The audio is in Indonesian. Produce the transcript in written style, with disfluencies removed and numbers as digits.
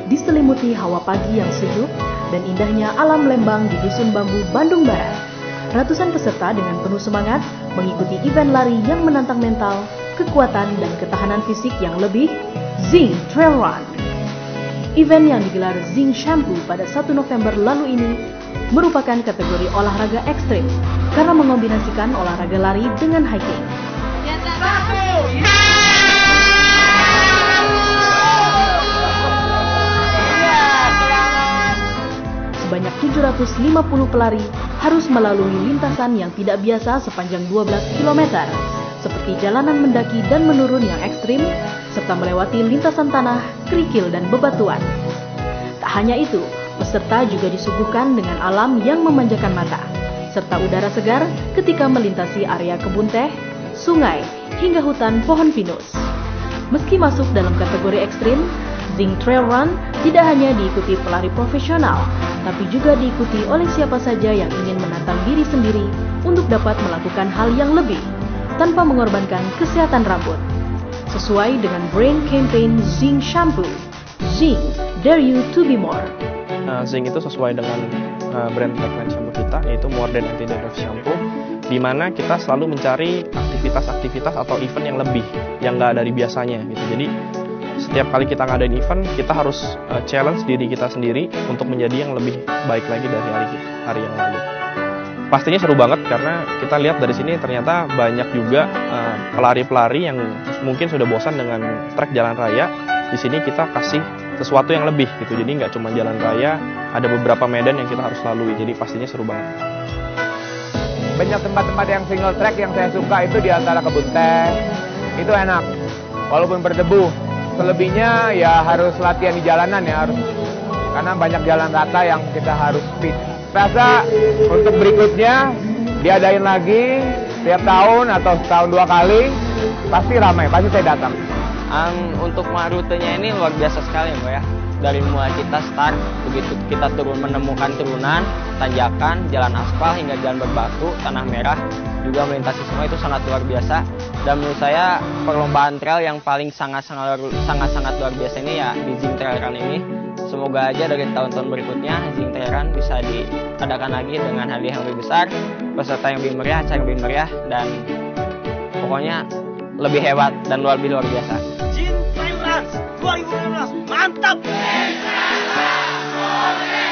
diselimuti hawa pagi yang sejuk dan indahnya alam Lembang di Dusun Bambu, Bandung Barat. Ratusan peserta dengan penuh semangat mengikuti event lari yang menantang mental, kekuatan dan ketahanan fisik yang lebih, Zing Trail Run. Event yang digelar Zing Shampoo pada 1 November lalu ini merupakan kategori olahraga ekstrim karena mengombinasikan olahraga lari dengan hiking. Sebanyak 750 pelari harus melalui lintasan yang tidak biasa sepanjang 12 km, seperti jalanan mendaki dan menurun yang ekstrim, serta melewati lintasan tanah, kerikil, dan bebatuan. Tak hanya itu, peserta juga disuguhkan dengan alam yang memanjakan mata, serta udara segar ketika melintasi area kebun teh, sungai, hingga hutan pohon pinus. Meski masuk dalam kategori ekstrim, Zing Trail Run tidak hanya diikuti pelari profesional, tapi juga diikuti oleh siapa saja yang ingin menantang diri sendiri untuk dapat melakukan hal yang lebih, tanpa mengorbankan kesehatan rambut. Sesuai dengan brand campaign Zing Shampoo, Zing, Dare You to Be More. Zing itu sesuai dengan brand tagline shampoo kita, yaitu More Than Anti-Dandruff Shampoo, di mana kita selalu mencari aktivitas-aktivitas atau event yang lebih, yang nggak dari biasanya gitu. Jadi setiap kali kita ngadain event, kita harus challenge diri kita sendiri untuk menjadi yang lebih baik lagi dari hari yang lalu. Pastinya seru banget karena kita lihat dari sini ternyata banyak juga pelari-pelari yang mungkin sudah bosan dengan trek jalan raya. Di sini kita kasih sesuatu yang lebih gitu. Jadi nggak cuma jalan raya, ada beberapa medan yang kita harus lalui. Jadi pastinya seru banget. Banyak tempat-tempat yang single track yang saya suka itu di antara kebun teh. Itu enak, walaupun berdebu. Selebihnya ya harus latihan di jalanan ya, karena banyak jalan rata yang kita harus speed. Rasa untuk berikutnya diadain lagi tiap tahun atau setahun 2 kali, pasti ramai, pasti saya datang. Untuk rutenya ini luar biasa sekali Mbak ya. Dari mulai kita start, begitu kita turun menemukan turunan, tanjakan, jalan aspal hingga jalan berbatu, tanah merah, juga melintasi semua itu sangat luar biasa. Dan menurut saya perlombaan trail yang paling sangat-sangat luar biasa ini ya di Zing Trail Run ini. Semoga aja dari tahun-tahun berikutnya Zing Trail Run bisa diadakan lagi dengan hadiah yang lebih besar, peserta yang lebih meriah, acara yang lebih meriah, dan pokoknya lebih hebat dan luar biasa. Zing Trail Run 2015 mantap!